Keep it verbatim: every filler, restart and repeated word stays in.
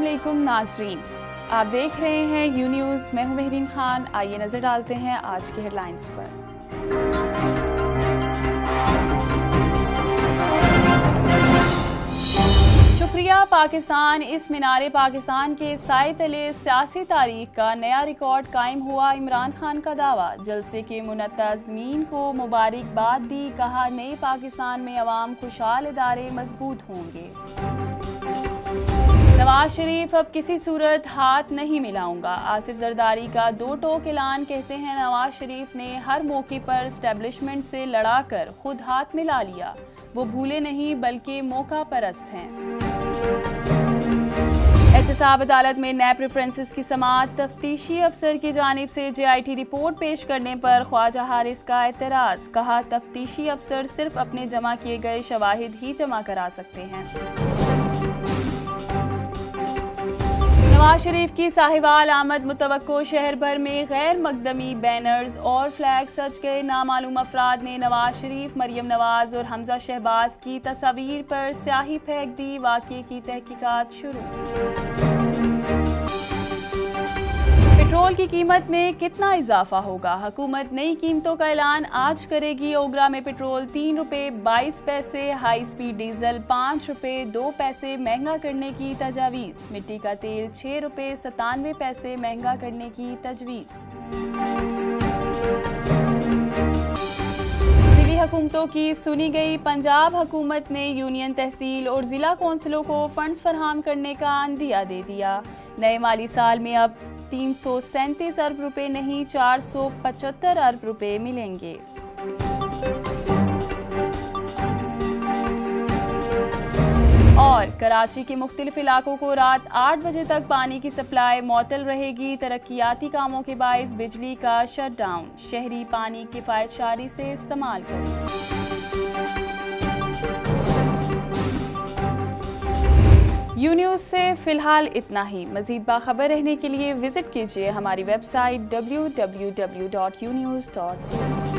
अस्सलामुअलैकुम नाजरीन, आप देख रहे हैं यू न्यूज़। मैं हूं महरीन खान। आइए नजर डालते हैं आज की हेडलाइंस पर। शुक्रिया पाकिस्तान, इस मीनारे पाकिस्तान के साए तले सियासी तारीख का नया रिकॉर्ड कायम हुआ। इमरान खान का दावा। जलसे के मुनत्तज़मीन को मुबारकबाद दी, कहा नए पाकिस्तान में अवाम खुशहाल, इदारे मजबूत होंगे। नवाज शरीफ अब किसी सूरत हाथ नहीं मिलाऊंगा, आसिफ जरदारी का दो टोक ऐलान। कहते हैं नवाज शरीफ ने हर मौके पर एस्टेब्लिशमेंट से लड़ाकर खुद हाथ मिला लिया, वो भूले नहीं बल्कि मौका परस्त हैं। एहतसाब अदालत में नैब रेफरेंसेस की समाअत। तफ्तीशी अफसर की जानिब से जे आई टी रिपोर्ट पेश करने पर ख्वाजा हारिस का एतराज़। कहा तफ्तीशी अफसर सिर्फ अपने जमा किए गए शवाहिद ही जमा करा सकते हैं। नवाज शरीफ की साहिवाल आमद मुतवक्को। शहर भर में गैर मकदमी बैनर्स और फ्लैग सज गए। नामालूम अफराद ने नवाज शरीफ, मरियम नवाज और हमजा शहबाज की तस्वीर पर स्याही फेंक दी। वाक़ये की तहकीकात शुरू। पेट्रोल की कीमत में कितना इजाफा होगा? हुकूमत नई कीमतों का ऐलान आज करेगी। ओगरा में पेट्रोल तीन रुपये बाईस पैसे, हाई स्पीड डीजल पाँच रुपये दो पैसे महंगा करने की तजवीज़। मिट्टी का तेल छः रुपये सतानवे पैसे महंगा करने की तजवीज़। ज़िली हुकूमतों की सुनी गई। पंजाब हुकूमत ने यूनियन तहसील और ज़िला कौंसिलों को फंड्स फराहम करने का अंदिया दे दिया। नए माली साल में अब तीन सौ सैंतीस अरब रुपए नहीं चार सौ पचहत्तर अरब रुपए मिलेंगे। और कराची के मुख्तलिफ इलाकों को रात आठ बजे तक पानी की सप्लाई मअतल रहेगी। तरक्याती कामों के बाइस बिजली का शट डाउन। शहरी पानी किफायतशारी से इस्तेमाल करें। यू न्यूज़ से फ़िलहाल इतना ही। मज़ीद बाखबर रहने के लिए विज़िट कीजिए हमारी website W W W dot U news dot T we.